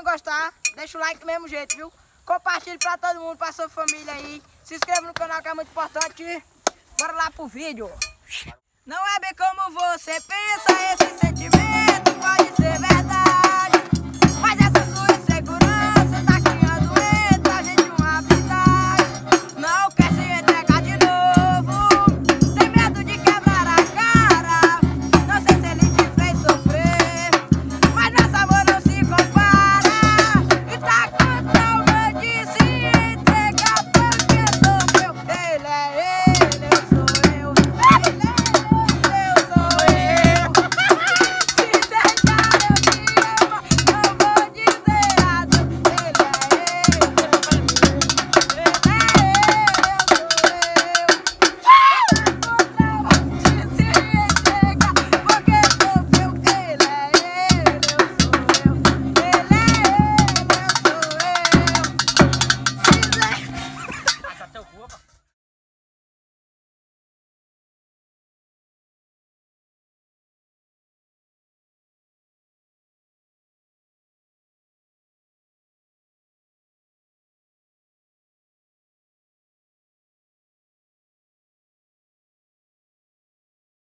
gostar, deixa o like do mesmo jeito, viu? Compartilhe pra todo mundo, pra sua família aí. Se inscreva no canal que é muito importante. Bora lá pro vídeo. Não é bem como você pensa, esse